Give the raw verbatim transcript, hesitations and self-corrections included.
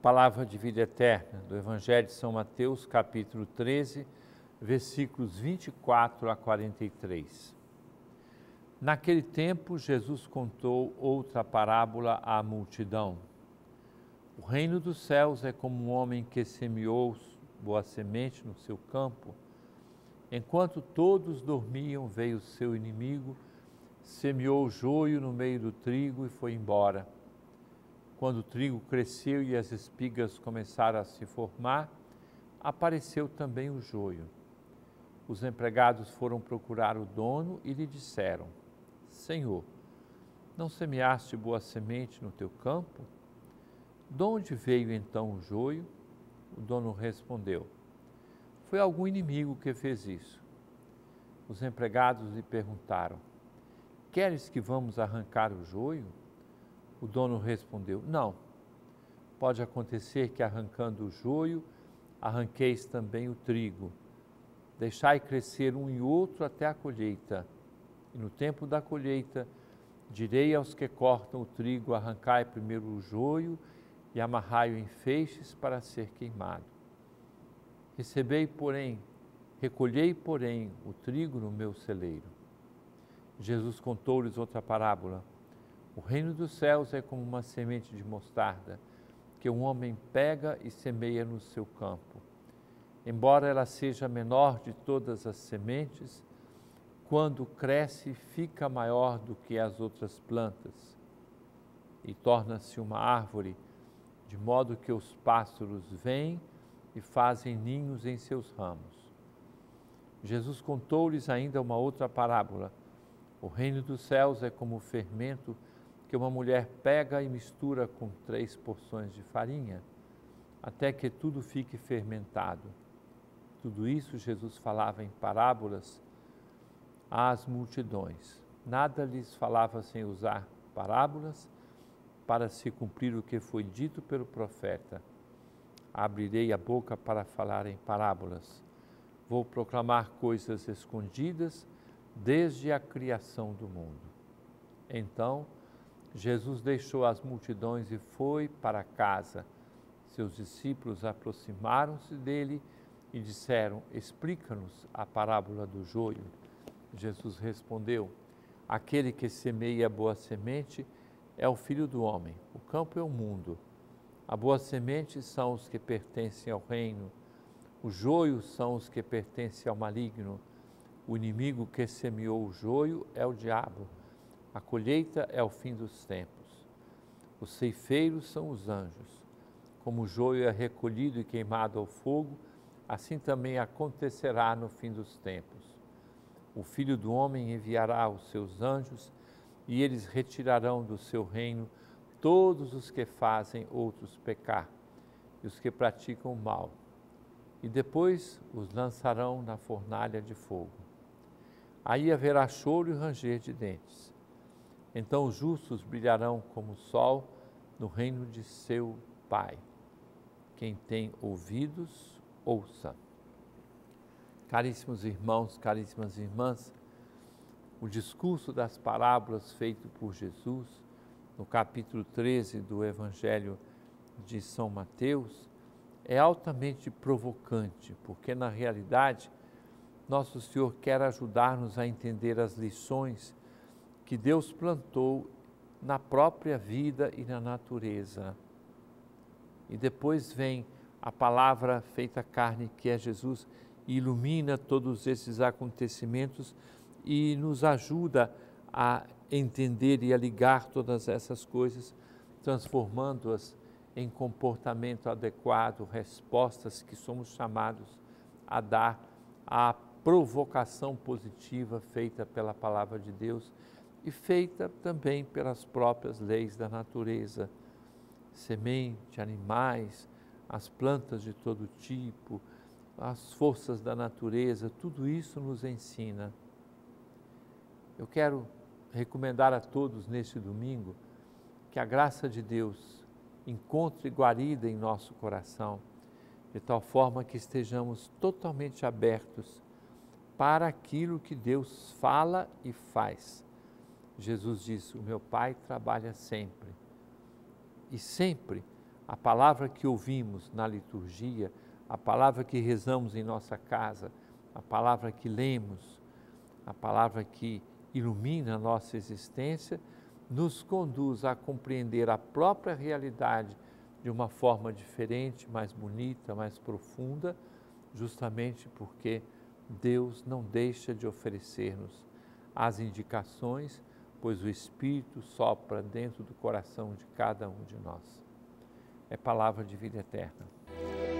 Palavra de vida eterna do Evangelho de São Mateus, capítulo treze, versículos vinte e quatro a quarenta e três. Naquele tempo, Jesus contou outra parábola à multidão. O reino dos céus é como um homem que semeou boa semente no seu campo. Enquanto todos dormiam, veio seu inimigo, semeou o joio no meio do trigo e foi embora. Quando o trigo cresceu e as espigas começaram a se formar, apareceu também o joio. Os empregados foram procurar o dono e lhe disseram: Senhor, não semeaste boa semente no teu campo? De onde veio então o joio? O dono respondeu: Foi algum inimigo que fez isso. Os empregados lhe perguntaram: Queres que vamos arrancar o joio? O dono respondeu: Não. Pode acontecer que arrancando o joio, arranqueis também o trigo. Deixai crescer um e outro até a colheita. E no tempo da colheita, direi aos que cortam o trigo: arrancai primeiro o joio e amarrai-o em feixes para ser queimado. Recebei, porém, recolhei, porém, o trigo no meu celeiro. Jesus contou-lhes outra parábola. O reino dos céus é como uma semente de mostarda, que um homem pega e semeia no seu campo. Embora ela seja a menor de todas as sementes, quando cresce, fica maior do que as outras plantas e torna-se uma árvore, de modo que os pássaros vêm e fazem ninhos em seus ramos. Jesus contou-lhes ainda uma outra parábola. O reino dos céus é como o fermento que uma mulher pega e mistura com três porções de farinha, até que tudo fique fermentado. Tudo isso Jesus falava em parábolas às multidões. Nada lhes falava sem usar parábolas, para se cumprir o que foi dito pelo profeta. Abrirei a boca para falar em parábolas. Vou proclamar coisas escondidas desde a criação do mundo. Então, Jesus deixou as multidões e foi para casa. Seus discípulos aproximaram-se dele e disseram: Explica-nos a parábola do joio. Jesus respondeu: Aquele que semeia boa semente é o Filho do Homem. O campo é o mundo. A boa semente são os que pertencem ao reino. O joio são os que pertencem ao maligno. O inimigo que semeou o joio é o diabo. A colheita é o fim dos tempos. Os ceifeiros são os anjos. Como o joio é recolhido e queimado ao fogo, assim também acontecerá no fim dos tempos. O Filho do Homem enviará os seus anjos e eles retirarão do seu reino todos os que fazem outros pecar e os que praticam o mal, e depois os lançarão na fornalha de fogo. Aí haverá choro e ranger de dentes. Então os justos brilharão como o sol no reino de seu Pai. Quem tem ouvidos, ouça. Caríssimos irmãos, caríssimas irmãs, o discurso das parábolas feito por Jesus no capítulo treze do Evangelho de São Mateus é altamente provocante, porque na realidade Nosso Senhor quer ajudar-nos a entender as lições que Deus plantou na própria vida e na natureza. E depois vem a palavra feita carne, que é Jesus, e ilumina todos esses acontecimentos e nos ajuda a entender e a ligar todas essas coisas, transformando-as em comportamento adequado, respostas que somos chamados a dar à provocação positiva feita pela palavra de Deus e feita também pelas próprias leis da natureza. Semente, animais, as plantas de todo tipo, as forças da natureza, tudo isso nos ensina. Eu quero recomendar a todos neste domingo que a graça de Deus encontre guarida em nosso coração, de tal forma que estejamos totalmente abertos para aquilo que Deus fala e faz. Jesus disse: o meu Pai trabalha sempre. E sempre A palavra que ouvimos na liturgia, a palavra que rezamos em nossa casa, a palavra que lemos, a palavra que ilumina a nossa existência, nos conduz a compreender a própria realidade de uma forma diferente, mais bonita, mais profunda, justamente porque Deus não deixa de oferecer-nos as indicações, pois o Espírito sopra dentro do coração de cada um de nós. É palavra de vida eterna.